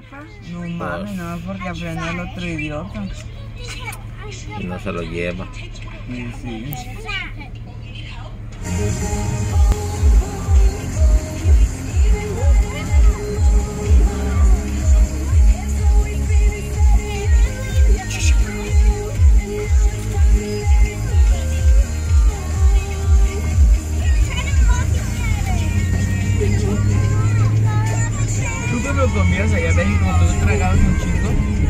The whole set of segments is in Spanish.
pa? No mames, no, porque aprendió el otro idiota. Y no se lo lleva. Sí, sí. ¿Tú cuando comías allá en México, tú tragabas un chingo?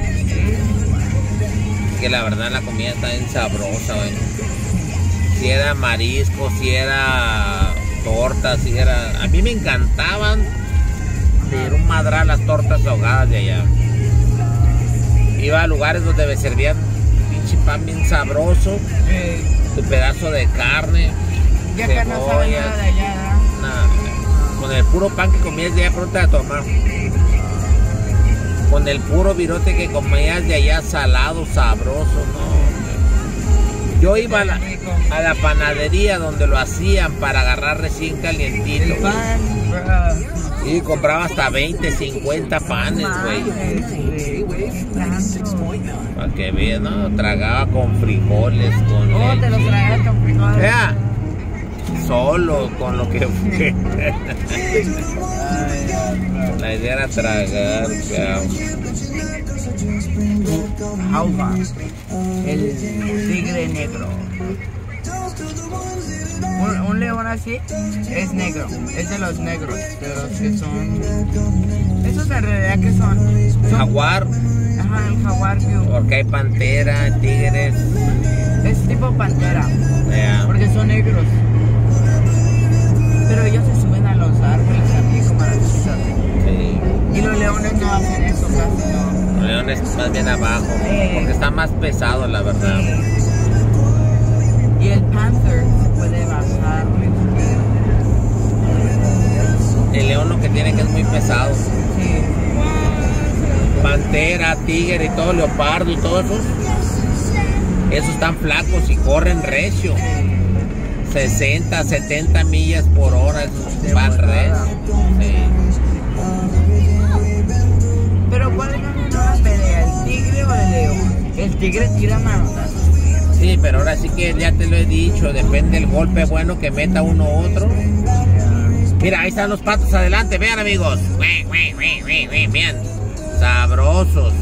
Que la verdad la comida está bien sabrosa, güey. Si era marisco, si era tortas, si era... A mí me encantaban de un madral las tortas ahogadas de allá. Iba a lugares donde me servían pinche pan bien sabroso, tu pedazo de carne, Ya que no sabe nada de allá, ¿no? nada. Con el puro pan que comías de allá, pronto a tomar. Con el puro virote que comías de allá, salado, sabroso, ¿no? Yo iba a la panadería donde lo hacían para agarrar recién calientito. El pan, bro. Y compraba hasta 20, 50 panes, güey. Para que vean, ¿no? Tragaba con frijoles, con Oh, te lo leche. traías con frijoles. Vea, solo con lo que fue. La idea era tragar, Jauba, el tigre negro. Un león así es negro, es de los negros, de los que son... ¿Esos en realidad qué son? Jaguar, Ajá, el jaguar, porque hay pantera, tigres. es tipo pantera, Vea. porque son negros. Pero ellos se suben a los árboles también como a las cosas. Sí. Y los leones no hacen eso casi, no. Los leones más bien abajo, porque está más pesado, la verdad. Y el panther se puede bajar. El león lo que tiene que es muy pesado. Sí. Pantera, tigre y todo, leopardo y todo eso. Esos están flacos y corren recio. 60, 70 millas por hora, esos van recio. Sí. Pero ¿cuál es la pelea? ¿El tigre o el león? El tigre tira manotazos. Sí, pero ahora sí que ya te lo he dicho, depende del golpe bueno que meta uno u otro. Mira, ahí están los patos adelante, vean amigos. Bien, sabrosos.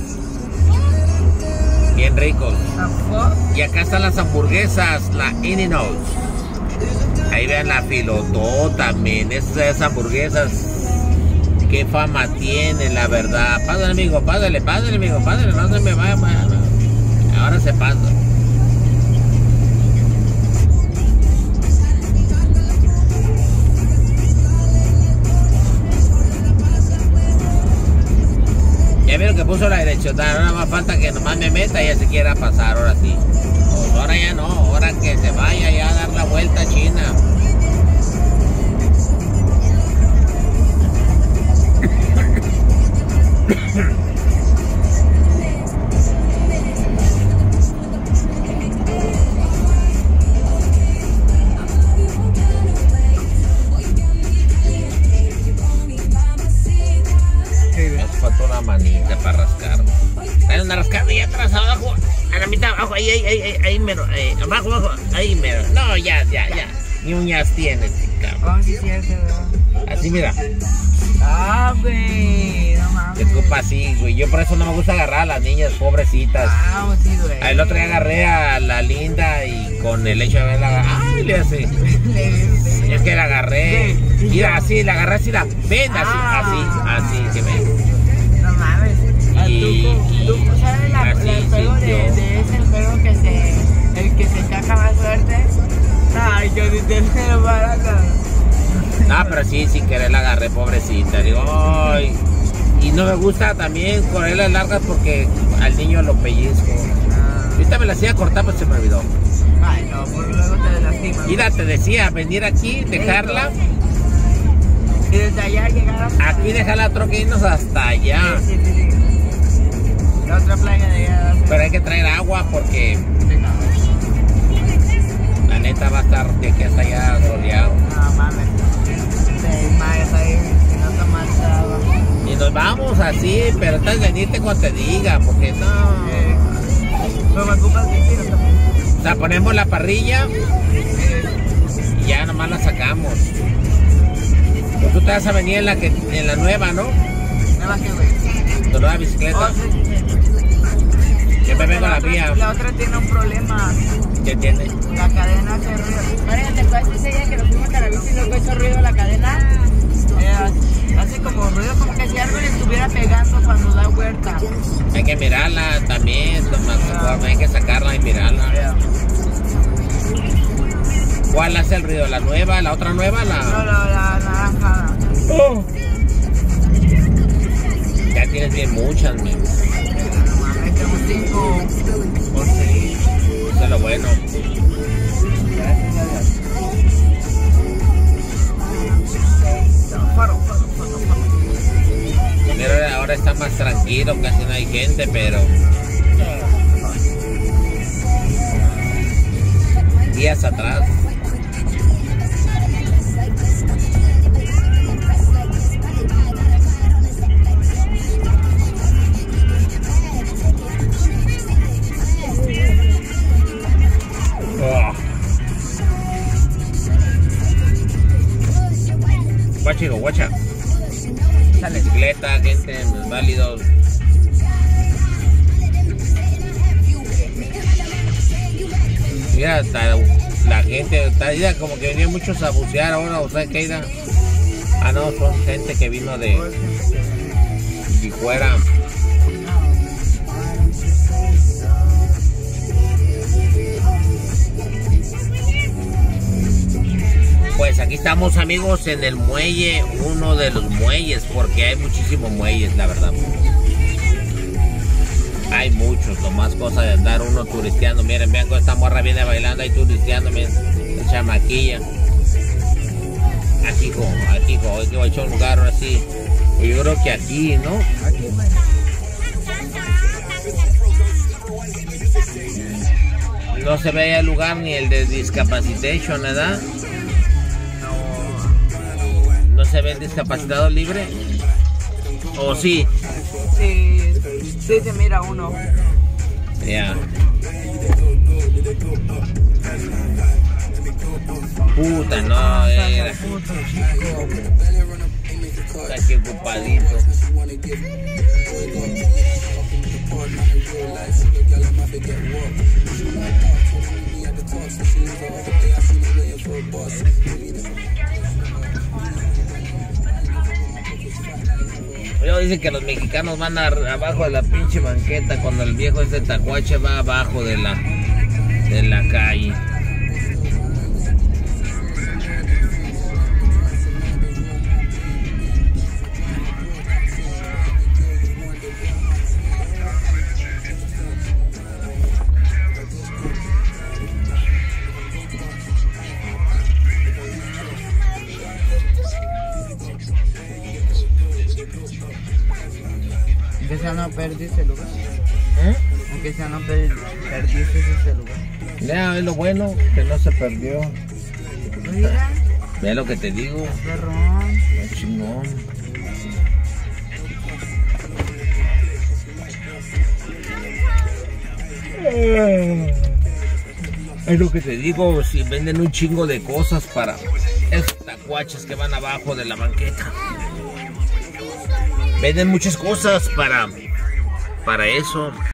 Bien ricos. Y acá están las hamburguesas, la In-N-Out. Ahí vean la filotó también, esas hamburguesas. Qué fama tienen, la verdad. Pásale amigo, pásale amigo, pásale, no se me vaya. Ahora se pasa. Ya vieron que puso la derechota, ahora más falta que nomás me meta y ya se quiera pasar, ahora sí. Pues ahora ya no, ahora que se vaya ya a dar la vuelta a China. Me hace falta una manita para rascar. Hay una rascada ahí atrás, abajo, a la mitad, abajo, ahí mero, abajo, ahí mero. No, ya. Ni uñas tienes, cabrón. Oh, sí, cierto. Así mira, Ah, güey, no mames. se ocupa así, güey. Yo por eso no me gusta agarrar a las niñas pobrecitas. Ah, sí, güey. El otro día agarré a la linda y con el hecho de verla, ¡ay! Le hace. Es que la agarré. Mira, así, la agarré así, ven, así, que ven. No mames. ¿Tú sabes el juego de ese juego que el que se caja más fuerte? Ay, yo ni te lo barato. No, pero sí, sin querer la agarré, pobrecita. Digo, ¡ay! Y no me gusta también correrlas largas porque al niño lo pellizco. Ahorita me la hacía cortar, pues se me olvidó. Ay, no, porque luego te lastimas. Mira, te decía, venir aquí, dejarla. Y desde allá llegar hasta... Aquí dejar la troca y irnos hasta allá. Sí. La otra playa de allá. Pero hay que traer agua porque la neta va a estar de aquí hasta allá soleado. No mames. Te desmayas ahí si no tomas agua. Y nos vamos así, pero estás venirte cuando te diga, porque no. No me ocupas decir también. O sea, ponemos la parrilla y ya nomás la sacamos. Pues tú te vas a venir en la nueva, ¿no? ¿Nueva qué, güey? Tu nueva bicicleta. Oh, sí. Yo me vengo a la mía. La otra tiene un problema. ¿Qué tiene? La cadena hace ruido. María, ¿te acuerdas ese día que nos fuimos a la bici y luego hizo ruido la cadena? Hace como ruido, como que si algo le estuviera pegando cuando da vuelta. Hay que mirarla también, hay que sacarla y mirarla. ¿Cuál hace el ruido? ¿La nueva? ¿La otra nueva? No, la naranjada. Oh. Ya tienes bien muchas, mi. No mames, tengo 5 o 6. Eso es lo bueno. Gracias a Dios. Mira, ahora está más tranquilo, casi no hay gente, pero días atrás. Guachico, guacha. La bicicleta, gente, válidos. Mira, hasta la gente está ida, como que venían muchos a bucear ahora, o sea, que ida. Ah, no, son gente que vino de fuera. Pues aquí estamos, amigos, en el muelle, uno de los muelles, porque hay muchísimos muelles, la verdad. Hay muchos, nomás cosa de andar uno turisteando. Miren, vean cómo esta morra viene bailando ahí turisteando, miren, la chamaquilla. Aquí, hoy que voy a echar un lugar así. Yo creo que aquí, ¿no? Aquí, no se ve el lugar ni el de discapacitation, ¿verdad? ¿No se ve el discapacitado libre? ¿O sí? Sí, se mira uno. Ya. Puta, no, era. Está aquí ocupadito. Luego dicen que los mexicanos van abajo de la pinche banqueta cuando el viejo ese tacuache va abajo de la calle. Aunque sea no perdiste el lugar. Aunque sea no perdiste ese lugar. Ya, es lo bueno, que no se perdió. Mira. Ve lo que te digo. Perrón. Es chingón. Es lo que te digo, si venden un chingo de cosas para esos tacuaches que van abajo de la banqueta. Venden muchas cosas para eso.